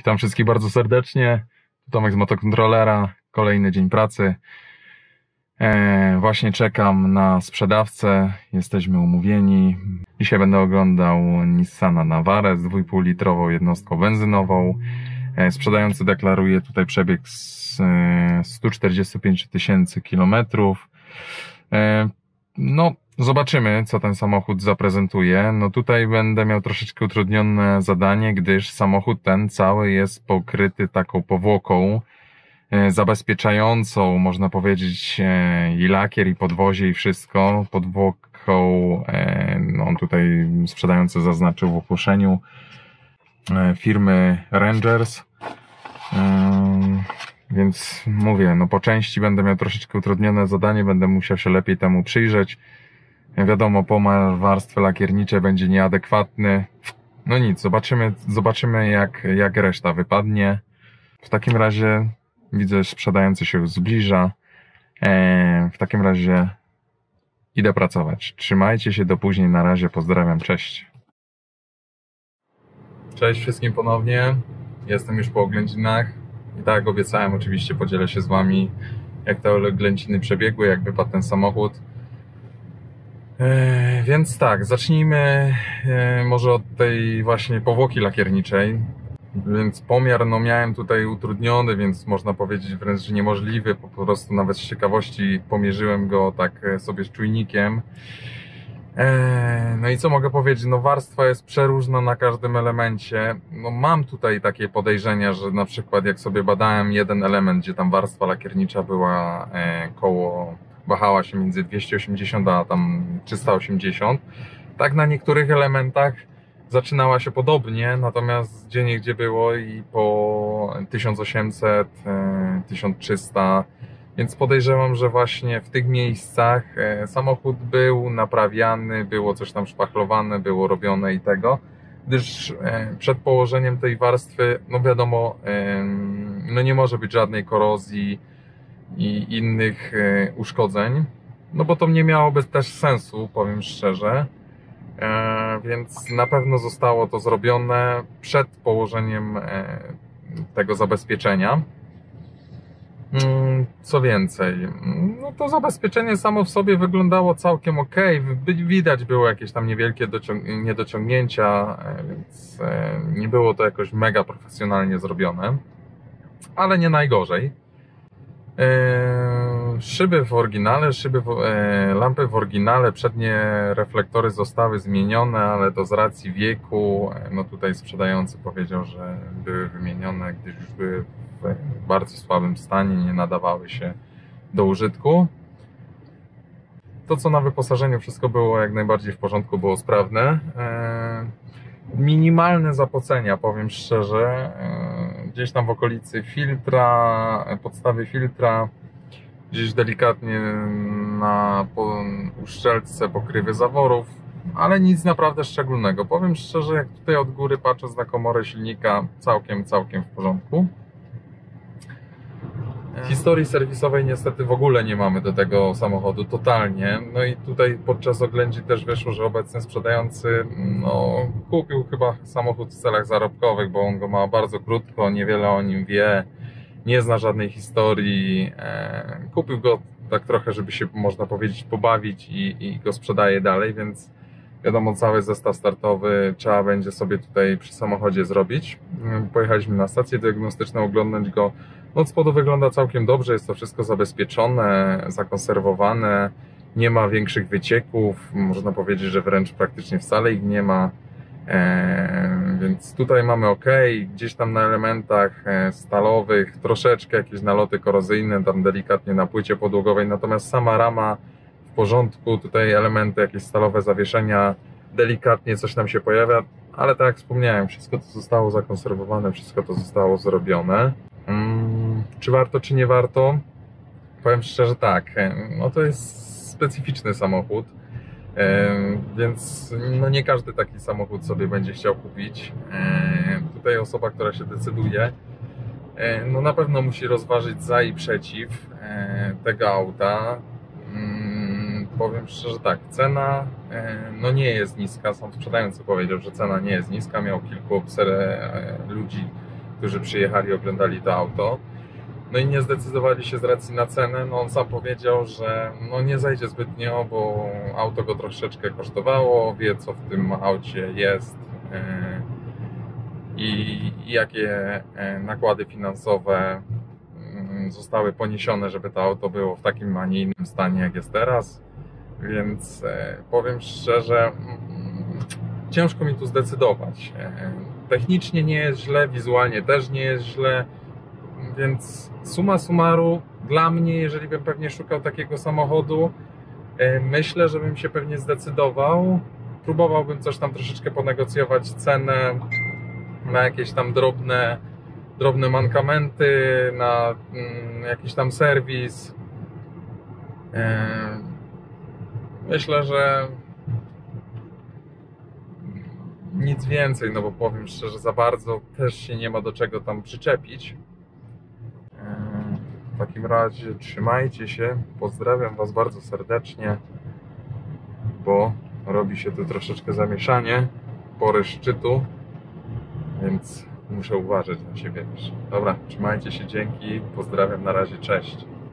Witam wszystkich bardzo serdecznie. Tomek z Motokontrolera. Kolejny dzień pracy. Właśnie czekam na sprzedawcę. Jesteśmy umówieni. Dzisiaj będę oglądał Nissana Navarę z 2,5 litrową jednostką benzynową. Sprzedający deklaruje tutaj przebieg z 145 000 kilometrów. No, zobaczymy, co ten samochód zaprezentuje. No tutaj będę miał troszeczkę utrudnione zadanie, gdyż samochód ten cały jest pokryty taką powłoką zabezpieczającą, można powiedzieć, i lakier, i podwozie, i wszystko. Podwłoką, no tutaj sprzedający zaznaczył w ogłoszeniu, firmy Rangers. Więc mówię, no po części będę miał troszeczkę utrudnione zadanie, będę musiał się lepiej temu przyjrzeć. Wiadomo, pomiar warstwy lakierniczej będzie nieadekwatny. No nic, zobaczymy jak reszta wypadnie. W takim razie widzę, że sprzedający się już zbliża. W takim razie idę pracować. Trzymajcie się, do później, na razie, pozdrawiam, cześć. Cześć wszystkim ponownie. Jestem już po oględzinach. I tak jak obiecałem, oczywiście podzielę się z wami, jak te oględziny przebiegły, jak wypadł ten samochód. Więc tak, zacznijmy może od tej właśnie powłoki lakierniczej. Więc pomiar no miałem tutaj utrudniony, więc można powiedzieć wręcz, że niemożliwy. Po prostu nawet z ciekawości pomierzyłem go tak sobie z czujnikiem. No i co mogę powiedzieć, no warstwa jest przeróżna na każdym elemencie. No mam tutaj takie podejrzenia, że na przykład jak sobie badałem jeden element, gdzie tam warstwa lakiernicza była wahała się między 280 a tam 380, tak na niektórych elementach zaczynała się podobnie, natomiast gdzieniegdzie było i po 1800, 1300, więc podejrzewam, że właśnie w tych miejscach samochód był naprawiany, było coś tam szpachlowane, było robione i tego, gdyż przed położeniem tej warstwy, no wiadomo, no nie może być żadnej korozji i innych uszkodzeń, no bo to nie miałoby też sensu, powiem szczerze. Więc na pewno zostało to zrobione przed położeniem tego zabezpieczenia. Co więcej, no to zabezpieczenie samo w sobie wyglądało całkiem ok. Widać było jakieś tam niewielkie niedociągnięcia, więc nie było to jakoś mega profesjonalnie zrobione, ale nie najgorzej. Szyby w oryginale, lampy w oryginale, przednie reflektory zostały zmienione, ale to z racji wieku, no tutaj sprzedający powiedział, że były wymienione, gdyż już były w bardzo słabym stanie, nie nadawały się do użytku. To co na wyposażeniu, wszystko było jak najbardziej w porządku, było sprawne. Minimalne zapocenia, powiem szczerze, gdzieś tam w okolicy filtra, podstawy filtra, gdzieś delikatnie na uszczelce pokrywy zaworów, ale nic naprawdę szczególnego. Powiem szczerze, jak tutaj od góry patrzę na komorę silnika, całkiem w porządku. Historii serwisowej niestety w ogóle nie mamy do tego samochodu, totalnie. No i tutaj podczas oględzin też wyszło, że obecny sprzedający kupił chyba samochód w celach zarobkowych, bo on go ma bardzo krótko, niewiele o nim wie, nie zna żadnej historii. Kupił go tak trochę, żeby się, można powiedzieć, pobawić i go sprzedaje dalej, więc wiadomo, cały zestaw startowy trzeba będzie sobie tutaj przy samochodzie zrobić. Pojechaliśmy na stację diagnostyczną, oglądać go. Od spodu wygląda całkiem dobrze, jest to wszystko zabezpieczone, zakonserwowane, nie ma większych wycieków, można powiedzieć, że wręcz praktycznie wcale ich nie ma, więc tutaj mamy ok, gdzieś tam na elementach stalowych troszeczkę jakieś naloty korozyjne, tam delikatnie na płycie podłogowej, natomiast sama rama w porządku, tutaj elementy, jakieś stalowe zawieszenia, delikatnie coś tam się pojawia, ale tak jak wspomniałem, wszystko to zostało zakonserwowane, wszystko to zostało zrobione. Czy warto, czy nie warto? Powiem szczerze, tak. No to jest specyficzny samochód, więc no nie każdy taki samochód sobie będzie chciał kupić. Tutaj osoba, która się decyduje, no na pewno musi rozważyć za i przeciw tego auta. Powiem szczerze, tak, cena no nie jest niska. Sam sprzedający powiedział, że cena nie jest niska. Miał kilku ludzi, którzy przyjechali, oglądali to auto. No i nie zdecydowali się z racji na cenę. No on sam powiedział, że no nie zajdzie zbytnio, bo auto go troszeczkę kosztowało, wie co w tym aucie jest i jakie nakłady finansowe zostały poniesione, żeby to auto było w takim, a nie innym stanie, jak jest teraz. Więc powiem szczerze, ciężko mi tu zdecydować. Technicznie nie jest źle, wizualnie też nie jest źle, więc summa summarum dla mnie, jeżeli bym pewnie szukał takiego samochodu, myślę, że bym się pewnie zdecydował. Próbowałbym coś tam troszeczkę ponegocjować cenę na jakieś tam drobne mankamenty, na jakiś tam serwis. Myślę, że nic więcej, no bo powiem szczerze, za bardzo też się nie ma do czego tam przyczepić. W takim razie trzymajcie się, pozdrawiam Was bardzo serdecznie, bo robi się tu troszeczkę zamieszanie, pory szczytu, więc muszę uważać na siebie też. Dobra, trzymajcie się, dzięki, pozdrawiam, na razie, cześć.